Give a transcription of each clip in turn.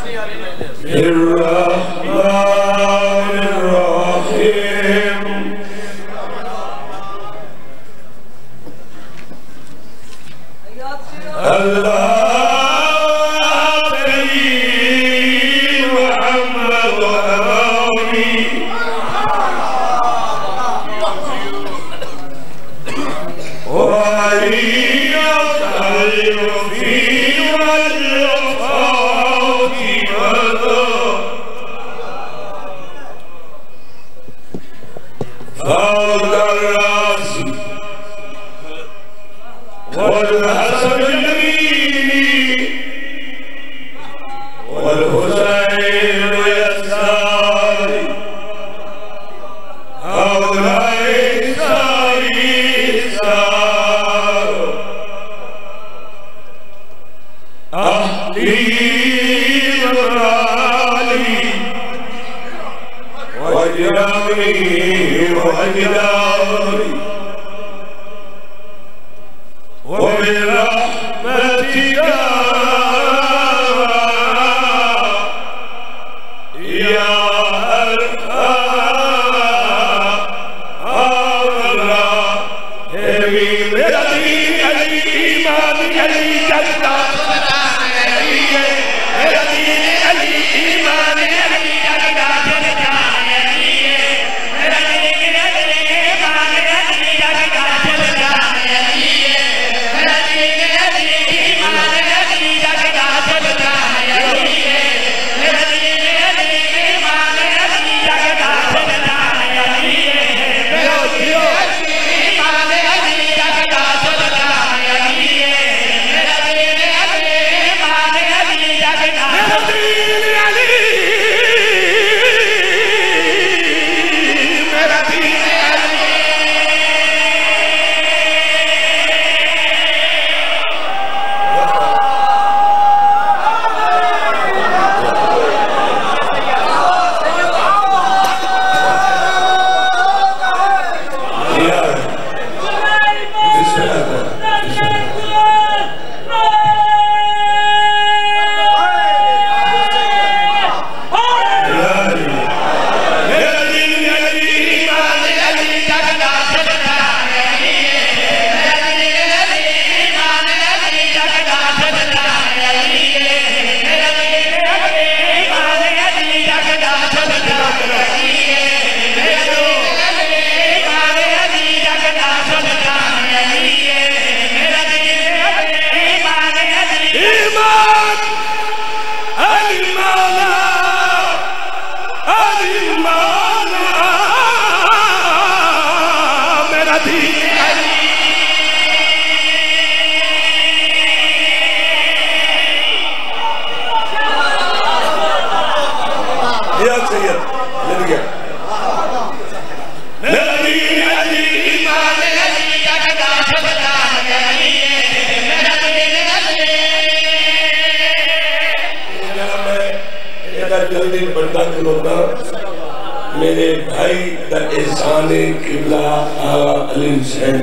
الرحمن الرحيم الله كريم محمد أمامي وعلي يطلع في والرفاق مدى فوق الرأس والحسن اليمين والحسين يساري هؤلاء سار أهلي ومالي وجنامي وأجداري وبرحمتك يا أرحم الراحمين الإيمان الجنة میرے بھائی در احسان قبلہ آغا علی حسین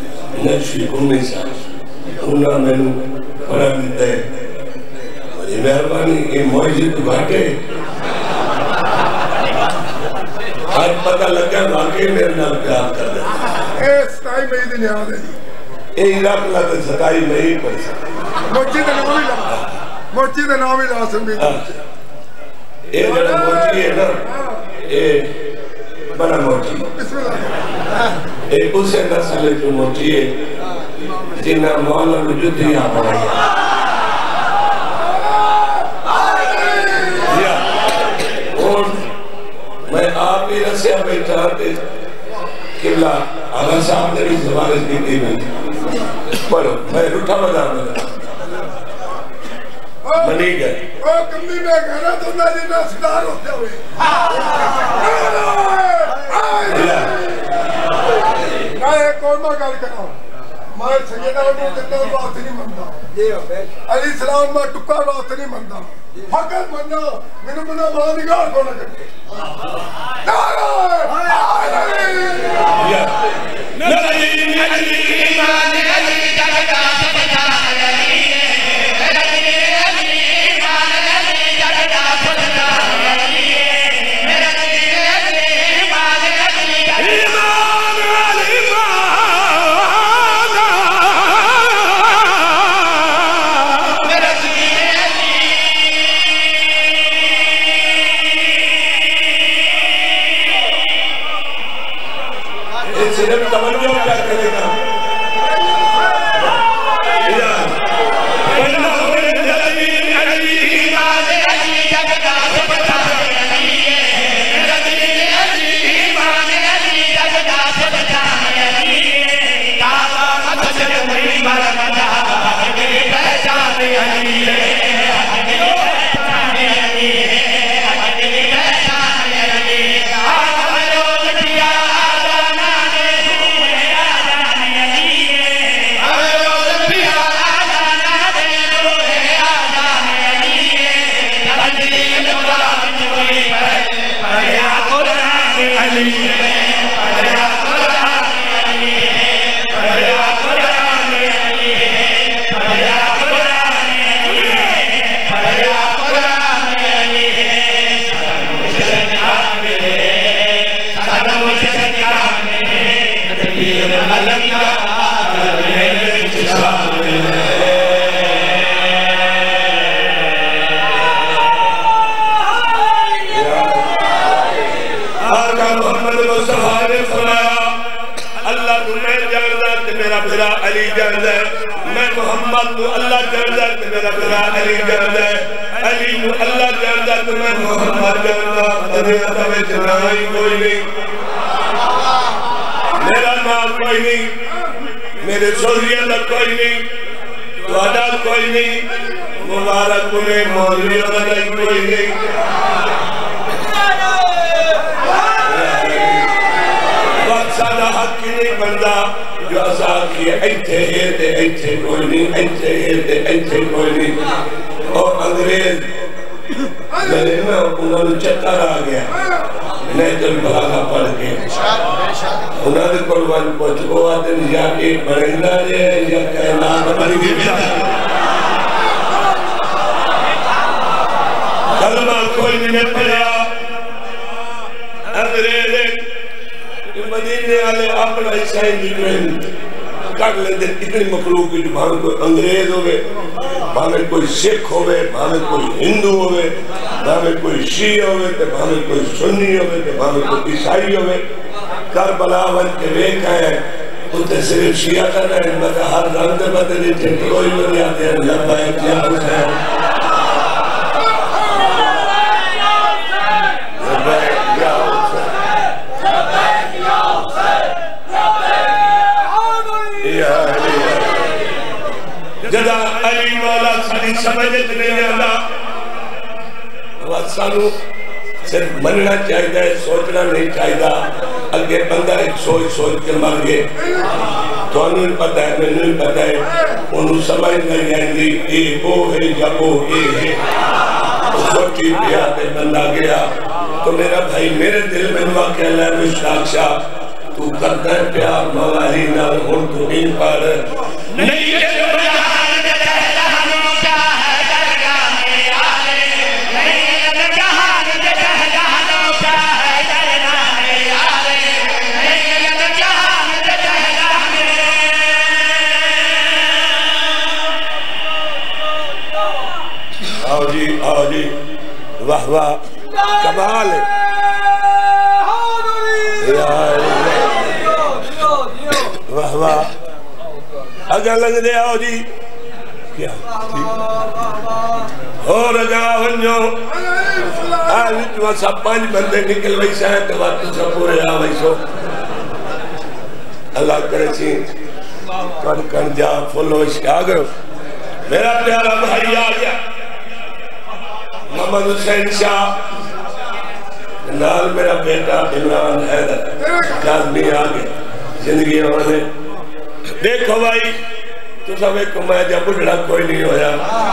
نقشی قومی صاحب انہا میں نے پڑھا دیتا ہے یہ مہربانی یہ معجزت بھاٹے آج پتہ لگا واقعی میرے نال پیار کر رہے ہیں 27 مئی دن یاد ہے یہ علاق اللہ تا 27 مئی پر موچی دے نامی لاسم بھی یہ جڑا موچی ہے نا یہ بنا موچی بسم اللہ ایک اسے نسل جو موچی ہے جنہ مولا وجودی آپ رہی ہے اور میں آپ ہی رسیہ بیٹھا تھے قبلہ آغا صاحب نے بھی زبانش کی تھی میں پڑھو میں رٹھا بدا میں منی گئے کمی میں گھرہ تو نہ جنہ صدار ہوتے ہوئے میں ایک اور میں گل کرا میں سیدہ انہوں جتنا بات نہیں مندہ علیہ السلام میں ٹکا بات نہیں مندہ فقط مندہ میں نے مندہ مہانگار کو نہ کرتے نعرہ علی جاندہ ہے میں محمد نو اللہ جاندہ ہے میرا بھرا علی جاندہ ہے علی نو اللہ جاندہ ہے میں محمد جاندہ مدینہ میں جنائی کوئی نہیں میرا نام کوئی نہیں میرے سوزی اللہ کوئی نہیں وعدہ کوئی نہیں مبارک انہیں مولوی اللہ کوئی نہیں وقت سادہ حق کی نہیں بندہ جو آزاد کیا ایتھے ہیتے ایتھے کوئی نہیں ایتھے ہیتے ایتھے کوئی نہیں اور انگریز میں نا انہوں نے چکر آ گیا نیت البلاغہ پڑھ کے انہوں نے قربان پہنچ کو آتے ہیں یا ایک بڑھنا ہے یا کائنات بڑھ گئی کلمہ کوئی نہیں پڑھا انگریز مدینے والے اپنا عیسائی جنہیں کٹ لیتے اتنی مخلوق کی بھاوے کوئی انگریز ہوئے بھاوے کوئی سکھ ہوئے بھاوے کوئی ہندو ہوئے بھاوے کوئی شیعہ ہوئے بھاوے کوئی سنی ہوئے بھاوے کوئی عیسائی ہوئے کربلا ون کے ویک آئے انتے صرف شیعہ کا نہیں مگر ہر رنگ بدلی تھے کوئی بنی آتے ہیں لبائک یا حسین جدا علی مولا ساری سمجھت نہیں آنا سانو صرف مننا چاہیے سوچنا نہیں چاہیے اگے بندہ ایک سوچ کے مر گئے تو انہیں پتہ ہے میں نہیں پتہ ہے انہوں سمجھ نہیں آئیں گی اے وہ ہے یا وہ ہے سوچی پیا تے بندہ گیا تو میرا بھائی میرے دل میں واقع اللہ مشتاق شاہ تو کرتا ہے پیار مولا ہی نال ہون تو ان پر نہیں ہے آؤ جی واہ واہ کمال ہے واہ واہ اگا لگ دے آؤ جی کیا اور اگا ونجو آج وہاں سب پانچ بندے نکل وہی سائن تو بات تو سب پورے آ وہی سو اللہ کرے سی کن جا فلو اس کے آگے میرا پیارا بھائی آ گیا محمد حسین شاہ نال میرا بیٹا عمران حیدر کاظمی آگے زندگی ہونے دیکھو بھائی تو سب ایک میں جب بڑھڑا کوئی نہیں ہویا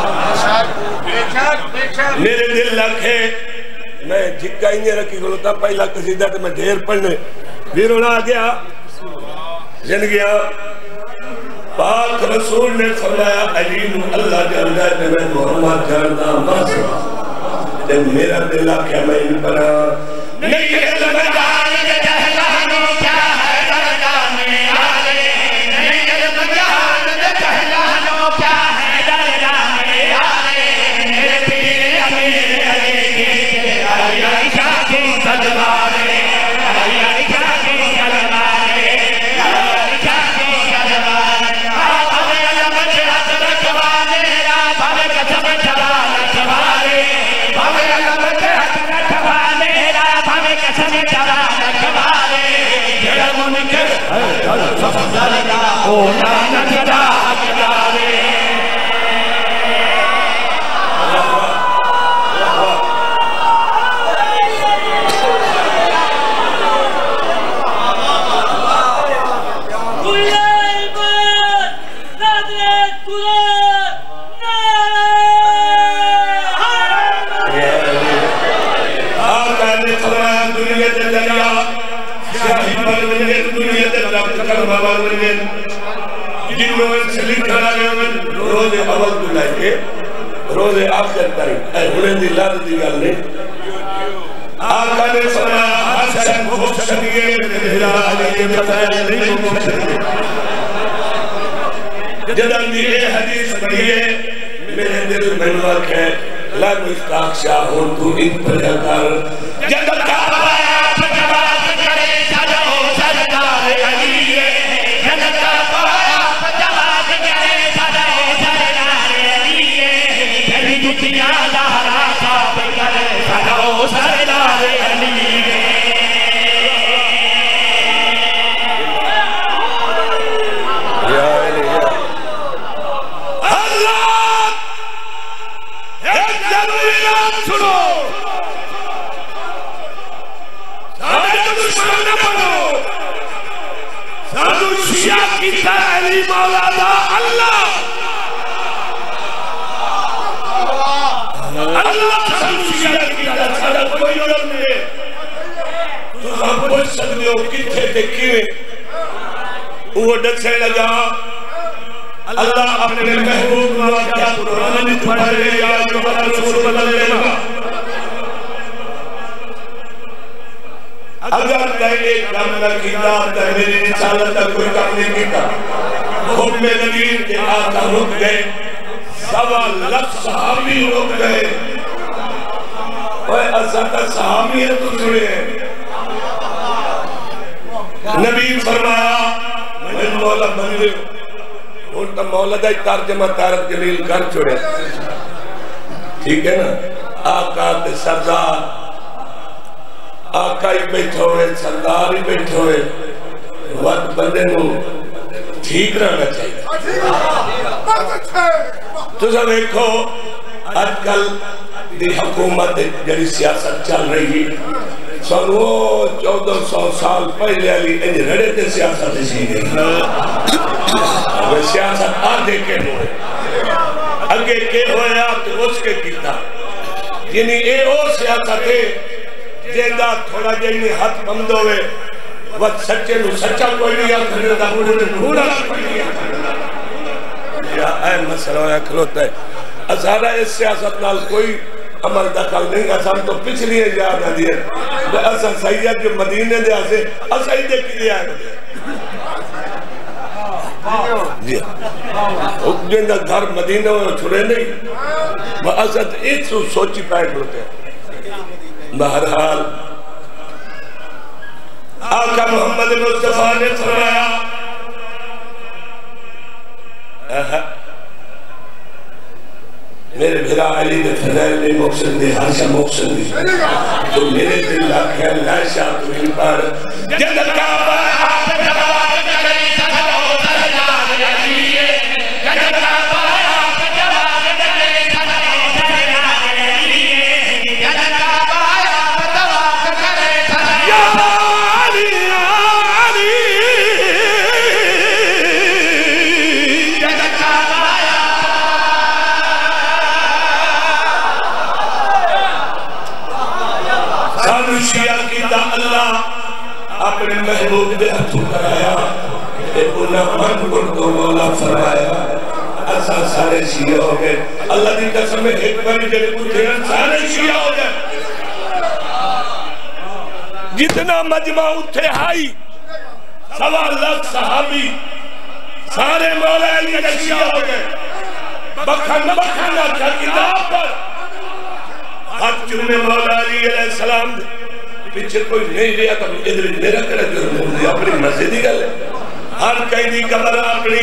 میرے دل لکھے میں جھکا ہی نہیں رکھی گلوتا پہلا قصیدہ تو میں ڈھیر پڑھنے بیرون آ گیا زندگیاں پاک رسول نے فرمایا علی نو اللہ جاندہ ہے میں محمد جاندہ مصر میرا دل آکھیا میں ان پر نہیں علم جان جہلانو کیا ہے درجہ میں آلے نہیں علم جان جہلانو کیا ہے درجہ میں آلے میرے پیر امیر علی کی علی عائشہ کی تلوارے علی عائشہ کی تلوارے علی عائشہ کی تلوارے آب علم جہت رکھوانے را بھلک سب چلا رکھوانے او نانک دا حقدارے روز اول تو لائے کے روز آخر تاریخ اے انہیں دی لاد دی گل نہیں آقا نے فرمایا حسن حسن یہ میرا علی بتایا نہیں ممکن جدن دی اے حدیث پڑھئے میرے دل میں وقت ہے لا مشتاق شاہ ہوں تو ان پر کر جدن کا وہ ڈکھے لگا اللہ اپنے محبوب کیا قرآن پڑھے یا رسول بدلے اگر کہے کام نہ کیتا تو میری رسالت کا کوئی کام نہیں کیتا حکم نبی کے آقا رک گئے 1.25 صحابی رک گئے اور اساتہ صحابی ہے تو چھوڑے نبی فرمایا میں مولا بن گئے ان کا مولا دا ترجمہ طارق جلیل کر چھوڑے ٹھیک ہے نا آقا تے سردار آقا ہی بیٹھے ہوئے سردار ہی بیٹھے ہوئے وقت بندے نو ٹھیک رہنا چاہیے تو سب دیکھو آج کل دی حکومت جڑی سیاست چل رہی سنو 1400 سال پہلے علی انج رڑے تے سیاست اسی گئی وہ سیاست آدھے کے ہوئے اگے کے ہوئے آپ تو اس کے کیتا یعنی اے او سیاست ہے جیدہ تھوڑا جنہی ہاتھ بند ہوئے وقت سچے نو سچا کوئی نہیں آتا دا پورا کوئی نہیں آتا یا اے مسئلہ ہویا کھلوتا ہے ازارہ اس سیاست نال کوئی عمل دخل نہیں اسان تو پچھلی ہے یاد آ دیئے اسان سید جو مدینے دے آسے اسائی دے کی دے آئے جی جن دا گھر مدینہ میں چھوڑے نہیں وہ اسد ایک سو سوچی پائے ہوتے ہیں بہرحال آقا محمد مصطفیٰ نے فرمایا میرے بھرا علی دے فضائل نے مقصد دے حاشا مقصد دے تو میرے دل لاکھ ہے لائشہ تو ہی پار جنت کا پار جواب کریں سنو سردار علیہ جنت کا پار جواب کریں سنو سردار علیہ جنت کا پار جواب کریں سنو شیعہ کیتا اللہ اپنے محبوب دے ہتھوں کرایا اے انہاں من کو مولا فرمایا ایسا سارے شیعہ ہو گئے اللہ دی قسم میں ایک باری جب پوچھیں سارے شیعہ ہو گئے جتنا مجمع اتھے آئی 1.25 لاکھ صحابی سارے مولا علی کے شیعہ ہو گئے بکھن اچھا کتاب پر ہاتھ چومے مولا علی علیہ السلام دے پیچھے کوئی نہیں رہا تو ادھر میرا کڑا جرم ہے اپنی مسجدی گل ہے ہر کئی دی قبر اپنی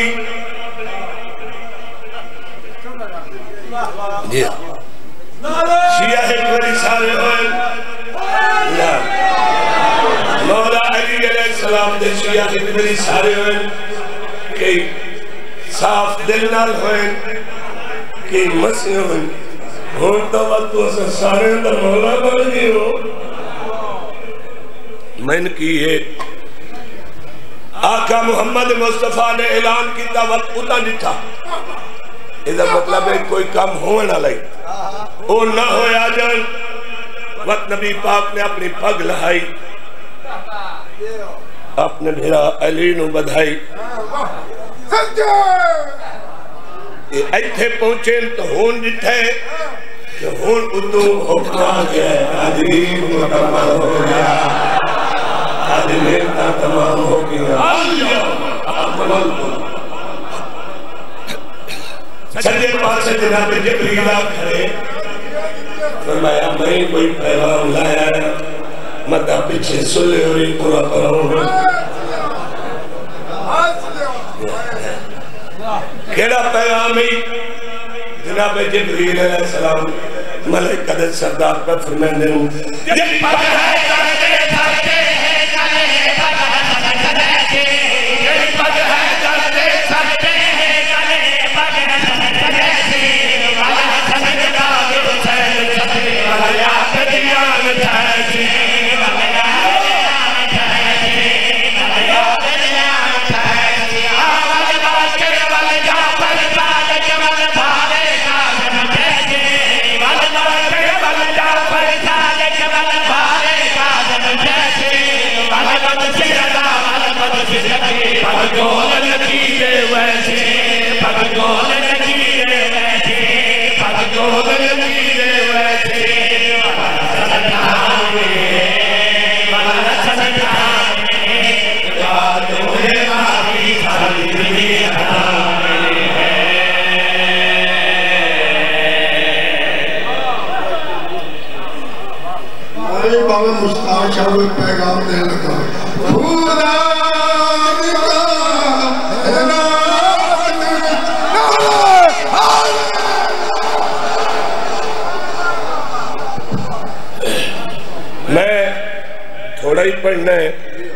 جی شیعہ ایک بڑی سارے ہوئے مولا علی علیہ السلام دے شیعہ ایک بڑی سارے ہوئے کئی صاف دل نال ہوئیں کئی مسیح ہوئیں ہون تو وقت اسے سارے اندر مولا بن گئی ہو میں نے کی ہے آقا محمد مصطفیٰ نے اعلان کیتا وقت اتنا نہیں تھا ادھر مطلب ہے کوئی کام ہونا لئی او نہ ہویا جان وقت نبی پاک نے اپنی پگ لہائی اپنے بھیرا علی نو بدھائی ایتھے پہنچیں تو ہون جتھے کہ ہون اتو حکمہ گیا عظیم مکمل ہو گیا عظیم تمام ہو گیا اکمل ہو سجدے پاس سے جناب جبریل کھڑے فرمایا میں کوئی پیغام لایا ہے مدہ پیچھے سلے ہوئی پورا پڑھوں گا کیڑا پیغام ہی جناب جبریل علیہ السلام ملک قدر سردار پر فرمائن دے جب پڑھ ہے کرتے تھکتے ہیں گلے بابا مشتاق شاہ پیغام دے لگا خدا میں تھوڑا ہی پڑھنا ہے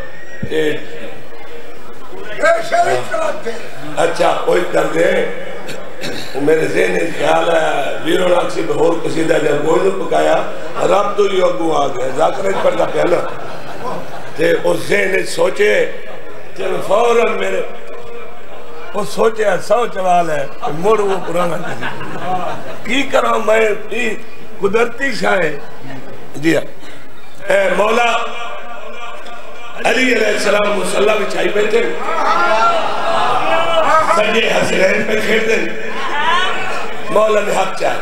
اچھا کوئی کر دے میرے ذہن خیال ہے ویرو راکسی بہور قصیدہ جب کوئی نے پکایا رب تو یہ اگو آگئے ذاکرہ پڑھتا پہنا تے اس ذہن سوچے چل فوراں میرے وہ سوچے سو چوال ہے مڑ وہ پرانا کی کروں میں قدرتی شاہ جی اے مولا علی علیہ السلام مسلح بچھائی بیٹھے سجے حسنین پہ کھیڑ دیں مولا نے حق چاہے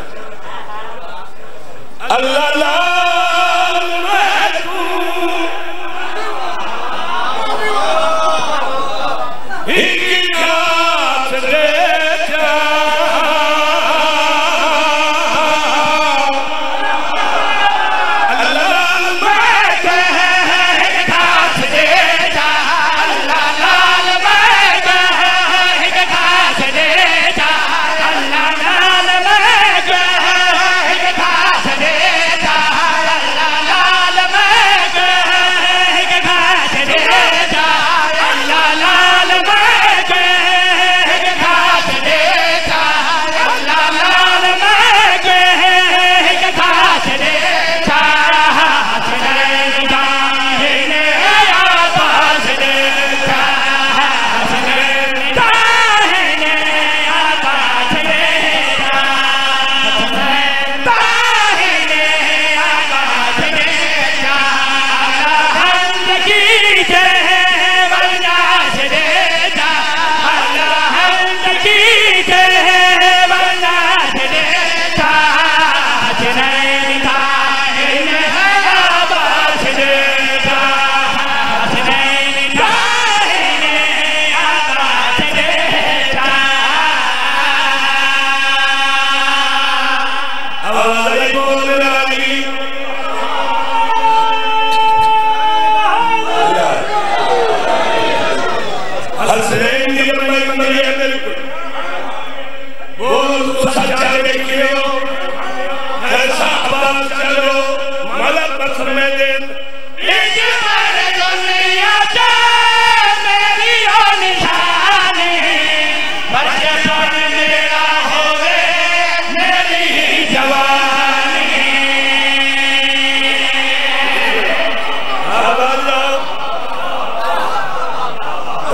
اللہ لال محکوم ہی کی جات دے جا اللہ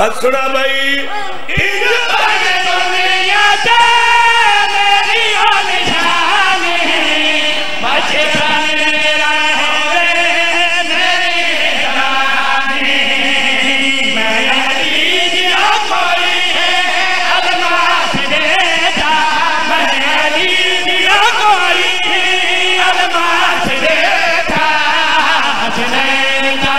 بات سنا بھائی دنیا تے میری نشان بچپن رہے میری جان میں علی دیا کوئی الماس دیتا میں علی دیا کوئی الماس دیتا حسنین کا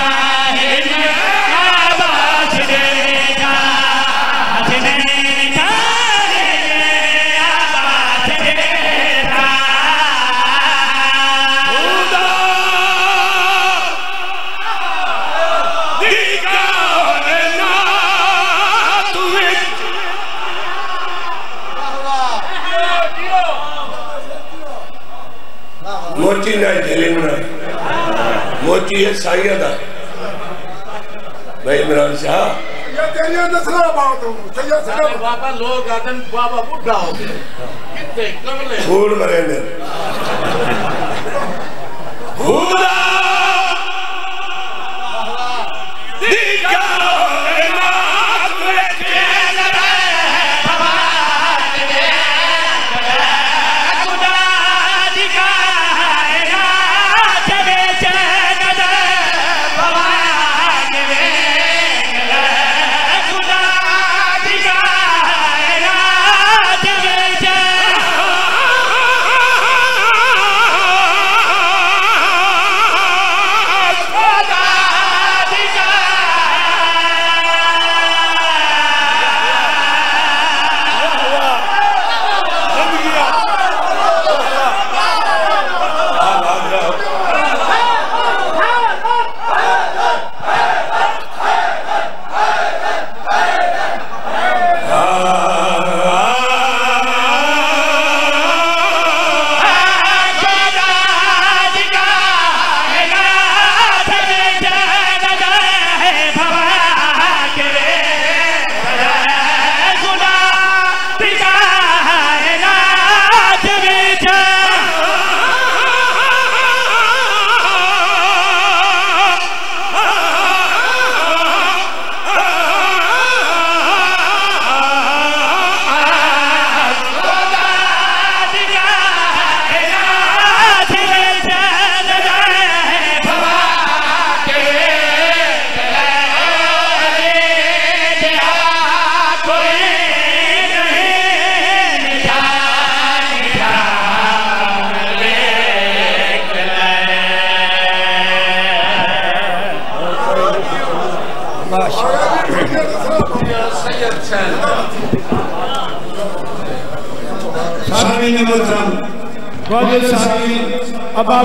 عباس دیتا حسنین کا عباس دیتا خدا دیکھا موچی نہ جھلے منا موچی ہے سائیدہ بھائی عمران شاہ یہ تیری نسلہ بات ہوں چاہیے سکر بابا لوگ آدن بابا بڑھا ہو گئے کتے کملے چھوڑ مرینر خدا دیکھا سامعین محترم، واجد صاحب اب